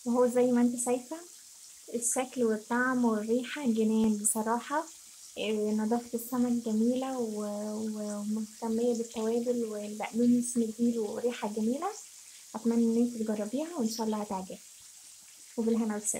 وهو زي ما انت شايفة الشكل والطعم والريحة جنان بصراحة. نظافة السمك جميلة ومهتمية بالتوابل والبقدونس مديله ريحة جميلة. أتمنى إن انت تجربيها وإن شاء الله هتعجبك، وبالهنا والشفا.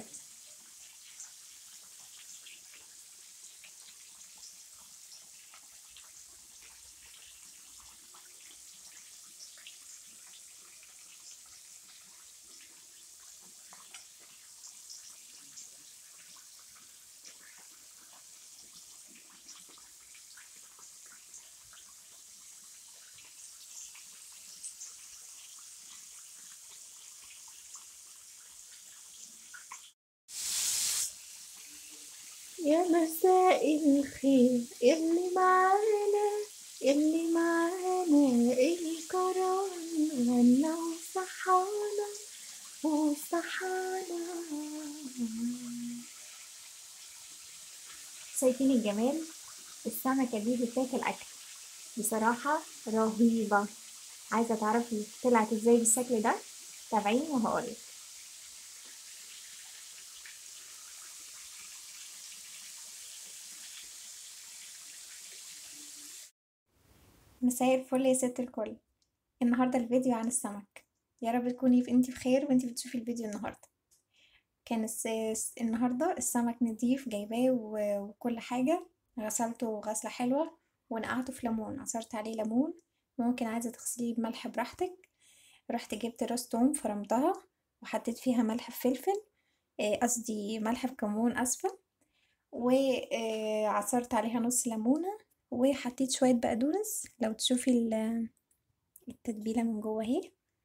يا مساء الخير اللي معانا الكرم غنى وصحانا. شايفين الجمال؟ السمكة دي بتاكل أكل بصراحة رهيبة. عايزة تعرفي طلعت ازاي بالشكل ده؟ تابعيني وهقولك. مساء الفل يا ست الكل. النهاردة الفيديو عن السمك. يا رب تكوني انتي بخير وانتي بتشوفي الفيديو النهاردة. كان النهاردة السمك نضيف جايباه وكل حاجة. غسلته غسلة حلوة ونقعته في ليمون، عصرت عليه ليمون. ممكن عايزة تغسليه بملح براحتك. رحت جبت راس توم فرمتها وحطيت فيها ملح بفلفل، قصدي ملح بكمون، اسفة. وعصرت عليها نص ليمونة وحطيت شوية بقدونس. لو تشوفي التتبيلة من جوه اهي،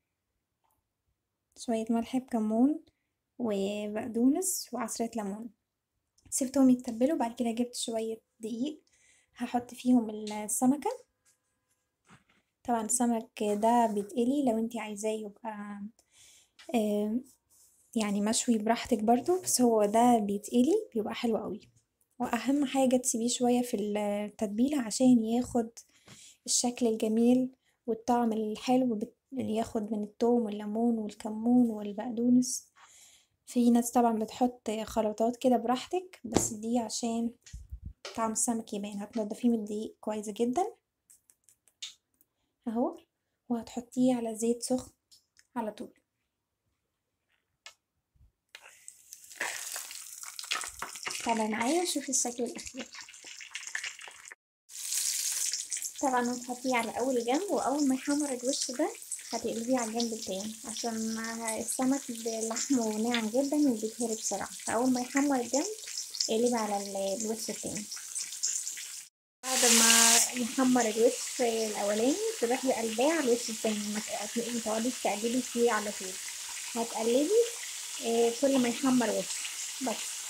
شوية ملح بكمون وبقدونس وعصرة ليمون. سيبتهم يتبلوا. بعد كده جبت شوية دقيق هحط فيهم السمكة. طبعا السمك ده بيتقلي، لو انتي عايزاه يبقى آه، يعني مشوي براحتك برضو، بس هو ده بيتقلي بيبقى حلو قوي. واهم حاجة تسيبيه شوية في التتبيلة عشان ياخد الشكل الجميل والطعم الحلو اللي ياخد من التوم والليمون والكمون والبقدونس. في ناس طبعا بتحط خلطات كده براحتك، بس دي عشان طعم السمك يبان. هتنضفيه من الدقيق كويس جدا اهو، وهتحطيه على زيت سخن على طول. تابعي معايا وشوفي الشكل الاخير. طبعا هتحطيه على اول جنب، واول ما يحمر الوش ده هتقلبيه على الجنب التاني عشان السمك لحمه ناعم جدا وبيتهري بسرعة. فاول ما يحمر الجنب اقلبي على الوش التاني. بعد ما يحمر الوش الاولاني تروحي قلباه على الوش التاني، متقعديش تقلبي فيه على طول. هتقلبي كل ما يحمر وش بس.